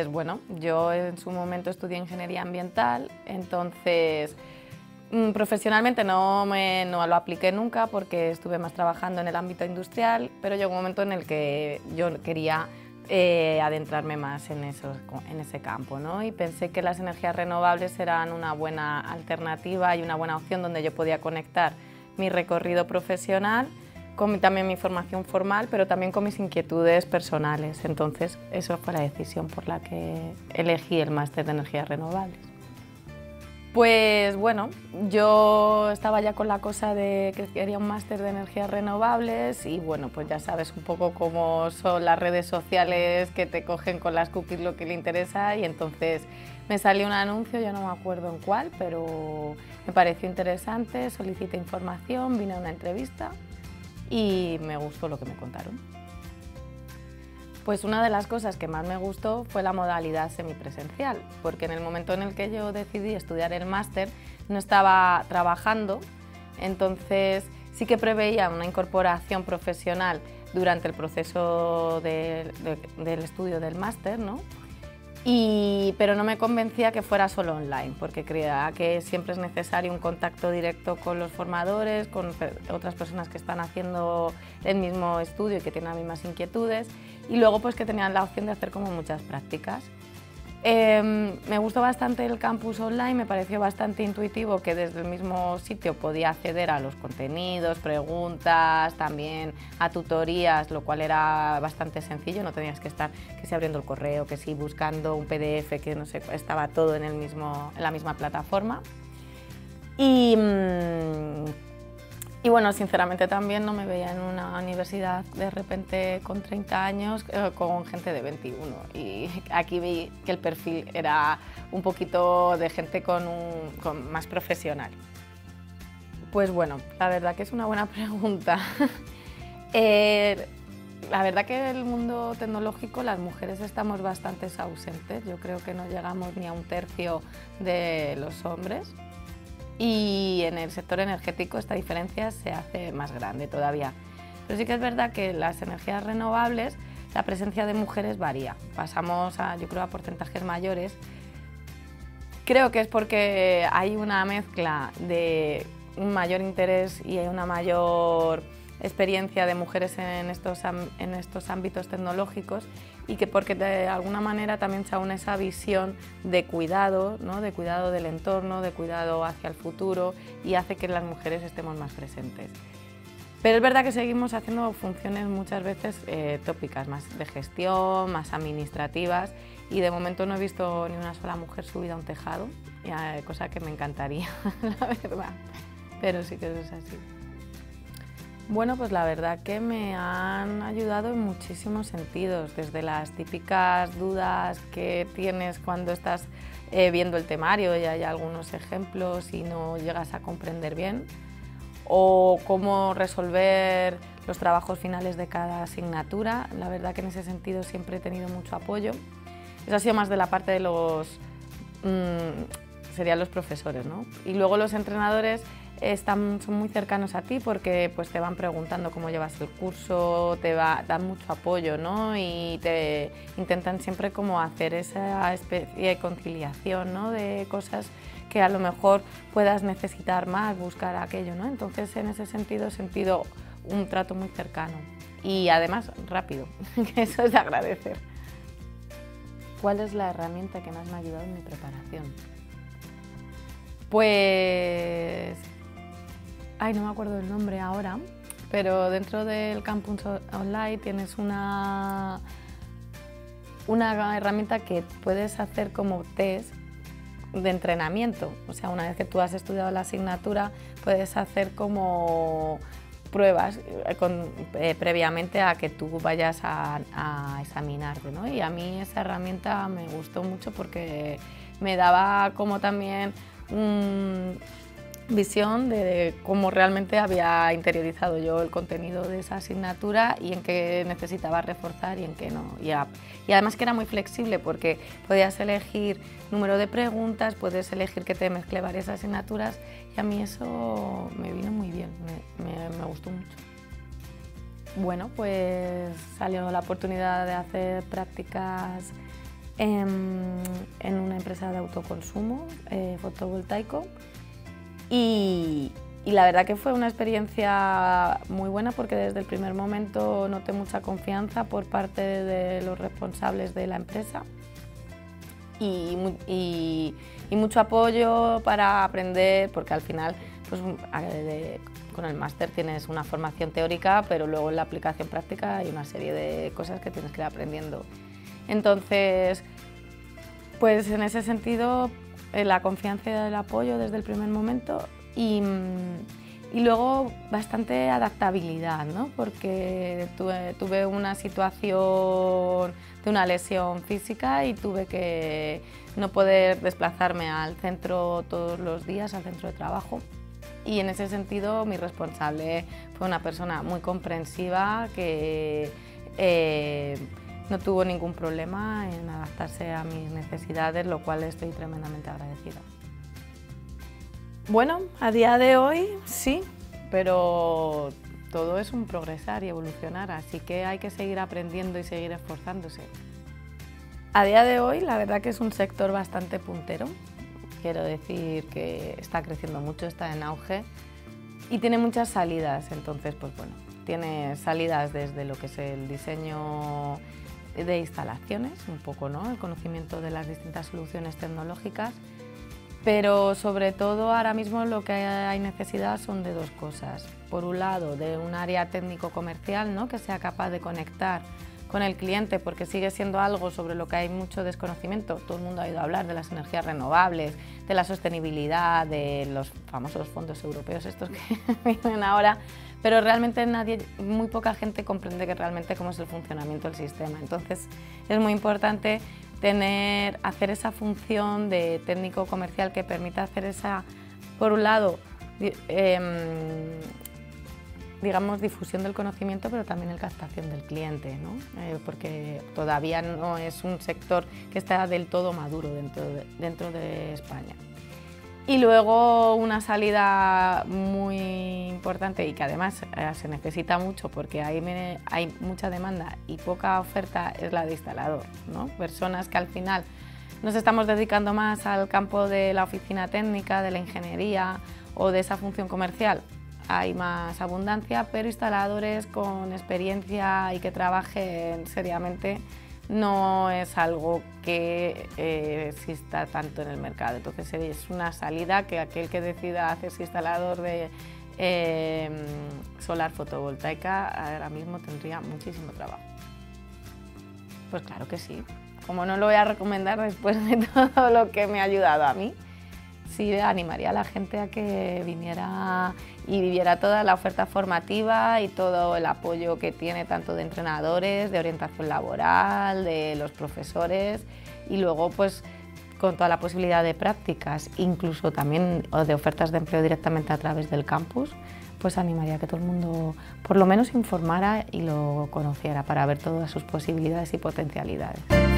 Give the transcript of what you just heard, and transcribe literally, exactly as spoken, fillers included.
bueno, yo en su momento estudié ingeniería ambiental, entonces mm, profesionalmente no, me, no lo apliqué nunca porque estuve más trabajando en el ámbito industrial, pero llegó un momento en el que yo quería eh, adentrarme más en, eso, en ese campo, ¿no? Y pensé que las energías renovables eran una buena alternativa y una buena opción donde yo podía conectar mi recorrido profesional con también mi formación formal, pero también con mis inquietudes personales. Entonces, eso fue la decisión por la que elegí el máster de energías renovables. Pues bueno, yo estaba ya con la cosa de que quería un máster de energías renovables y bueno, pues ya sabes un poco cómo son las redes sociales que te cogen con las cookies lo que le interesa y entonces me salió un anuncio, yo no me acuerdo en cuál, pero me pareció interesante, solicité información, vine a una entrevista y me gustó lo que me contaron. Pues una de las cosas que más me gustó fue la modalidad semipresencial, porque en el momento en el que yo decidí estudiar el máster no estaba trabajando, entonces sí que preveía una incorporación profesional durante el proceso de, de, del estudio del máster, ¿no? Y, pero no me convencía que fuera solo online, porque creía que siempre es necesario un contacto directo con los formadores, con otras personas que están haciendo el mismo estudio y que tienen las mismas inquietudes, y luego pues que tenían la opción de hacer como muchas prácticas. Eh, me gustó bastante el campus online, me pareció bastante intuitivo que desde el mismo sitio podía acceder a los contenidos, preguntas, también a tutorías, lo cual era bastante sencillo, no tenías que estar que si abriendo el correo, que si buscando un P D F, que no sé, estaba todo en, el mismo, en la misma plataforma. Y, Y bueno, sinceramente también no me veía en una universidad de repente con treinta años eh, con gente de veintiuno y aquí vi que el perfil era un poquito de gente con un, con más profesional. Pues bueno, la verdad que es una buena pregunta. eh, la verdad que en el mundo tecnológico las mujeres estamos bastante ausentes, yo creo que no llegamos ni a un tercio de los hombres. Y en el sector energético esta diferencia se hace más grande todavía. Pero sí que es verdad que las energías renovables, la presencia de mujeres varía. Pasamos a, yo creo, a porcentajes mayores. Creo que es porque hay una mezcla de un mayor interés y una mayor experiencia de mujeres en estos, en estos ámbitos tecnológicos y que porque de alguna manera también se une esa visión de cuidado, ¿no? De cuidado del entorno, de cuidado hacia el futuro y hace que las mujeres estemos más presentes. Pero es verdad que seguimos haciendo funciones muchas veces eh, tópicas, más de gestión, más administrativas y de momento no he visto ni una sola mujer subida a un tejado, cosa que me encantaría, la verdad, pero sí que eso es así. Bueno, pues la verdad que me han ayudado en muchísimos sentidos, desde las típicas dudas que tienes cuando estás eh, viendo el temario y hay algunos ejemplos y no llegas a comprender bien, o cómo resolver los trabajos finales de cada asignatura. La verdad que en ese sentido siempre he tenido mucho apoyo. Eso ha sido más de la parte de los, mmm, serían los profesores, ¿no? Y luego los entrenadores Están, son muy cercanos a ti porque pues, te van preguntando cómo llevas el curso, te va, dan mucho apoyo, ¿no? Y te intentan siempre como hacer esa especie de conciliación, ¿no? De cosas que a lo mejor puedas necesitar más, buscar aquello, ¿no? Entonces en ese sentido he sentido un trato muy cercano y además rápido, que eso es de agradecer. ¿Cuál es la herramienta que más me ha ayudado en mi preparación? Pues... Ay, no me acuerdo el nombre ahora, pero dentro del campus online tienes una, una herramienta que puedes hacer como test de entrenamiento. O sea, una vez que tú has estudiado la asignatura, puedes hacer como pruebas con, eh, previamente a que tú vayas a, a examinarte, ¿no? Y a mí esa herramienta me gustó mucho porque me daba como también un... visión de cómo realmente había interiorizado yo el contenido de esa asignatura y en qué necesitaba reforzar y en qué no. Y, a, y además que era muy flexible porque podías elegir número de preguntas, puedes elegir que te mezcle varias asignaturas y a mí eso me vino muy bien, me, me, me gustó mucho. Bueno, pues salió la oportunidad de hacer prácticas en, en una empresa de autoconsumo eh, fotovoltaico y, y la verdad que fue una experiencia muy buena porque desde el primer momento noté mucha confianza por parte de los responsables de la empresa y, y, y mucho apoyo para aprender, porque al final pues, de, con el máster tienes una formación teórica, pero luego en la aplicación práctica hay una serie de cosas que tienes que ir aprendiendo. Entonces, pues en ese sentido, la confianza y el apoyo desde el primer momento y, y luego bastante adaptabilidad, ¿no? Porque tuve, tuve una situación de una lesión física y tuve que no poder desplazarme al centro todos los días, al centro de trabajo. Y en ese sentido mi responsable fue una persona muy comprensiva que eh, no tuvo ningún problema en adaptarse a mis necesidades, lo cual estoy tremendamente agradecida. Bueno, a día de hoy sí, pero todo es un progresar y evolucionar, así que hay que seguir aprendiendo y seguir esforzándose. A día de hoy la verdad que es un sector bastante puntero. Quiero decir que está creciendo mucho, está en auge y tiene muchas salidas. Entonces, pues bueno, tiene salidas desde lo que es el diseño de instalaciones, un poco, ¿no? El conocimiento de las distintas soluciones tecnológicas, pero sobre todo ahora mismo lo que hay necesidad son de dos cosas. Por un lado, de un área técnico-comercial, ¿no? Que sea capaz de conectar con el cliente, porque sigue siendo algo sobre lo que hay mucho desconocimiento. Todo el mundo ha oído hablar de las energías renovables, de la sostenibilidad, de los famosos fondos europeos estos que vienen ahora, pero realmente nadie, muy poca gente comprende que realmente cómo es el funcionamiento del sistema. Entonces es muy importante tener, hacer esa función de técnico comercial que permita hacer esa, por un lado, eh, digamos, difusión del conocimiento, pero también el captación del cliente, ¿no? Eh, porque todavía no es un sector que está del todo maduro dentro de, dentro de España. Y luego una salida muy importante y que además eh, se necesita mucho porque hay, hay mucha demanda y poca oferta es la de instalador, ¿no? Personas que al final nos estamos dedicando más al campo de la oficina técnica, de la ingeniería o de esa función comercial. Hay más abundancia, pero instaladores con experiencia y que trabajen seriamente no es algo que eh, exista tanto en el mercado. Entonces es una salida que aquel que decida hacerse instalador de eh, solar fotovoltaica ahora mismo tendría muchísimo trabajo. Pues claro que sí. Como no lo voy a recomendar después de todo lo que me ha ayudado a mí, sí animaría a la gente a que viniera y viviera toda la oferta formativa y todo el apoyo que tiene tanto de entrenadores, de orientación laboral, de los profesores y luego pues con toda la posibilidad de prácticas, incluso también de ofertas de empleo directamente a través del campus, pues animaría a que todo el mundo por lo menos informara y lo conociera para ver todas sus posibilidades y potencialidades.